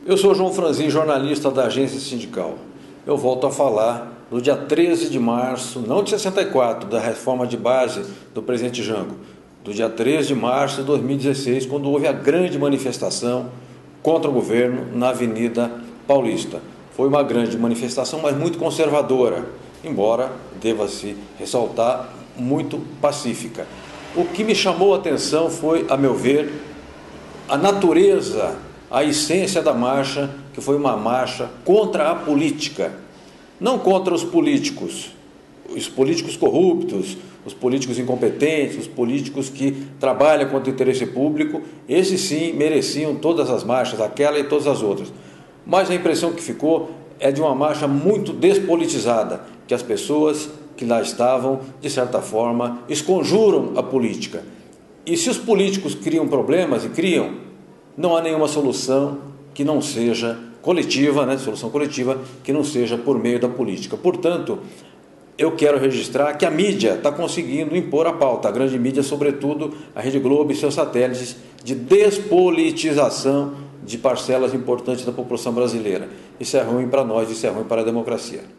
Eu sou João Franzin, jornalista da Agência Sindical. Eu volto a falar no dia 13 de março, não de 64, da reforma de base do presidente Jango, do dia 13 de março de 2016, quando houve a grande manifestação contra o governo na Avenida Paulista. Foi uma grande manifestação, mas muito conservadora, embora, deva-se ressaltar, muito pacífica. O que me chamou a atenção foi, a meu ver, a natureza, a essência da marcha, que foi uma marcha contra a política, não contra os políticos corruptos, os políticos incompetentes, os políticos que trabalham contra o interesse público. Esses sim mereciam todas as marchas, aquela e todas as outras. Mas a impressão que ficou é de uma marcha muito despolitizada, que as pessoas que lá estavam, de certa forma, esconjuram a política. E se os políticos criam problemas, e criam, não há nenhuma solução que não seja coletiva, solução coletiva, que não seja por meio da política. Portanto, eu quero registrar que a mídia está conseguindo impor a pauta, a grande mídia, sobretudo a Rede Globo e seus satélites, de despolitização de parcelas importantes da população brasileira. Isso é ruim para nós, isso é ruim para a democracia.